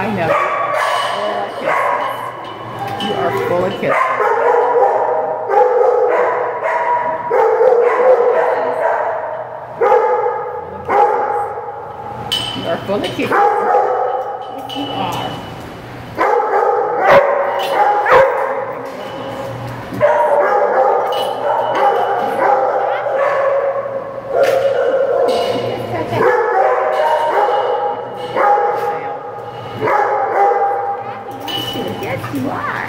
know you are full of kisses. You are full of kisses. You are. Yes, you are.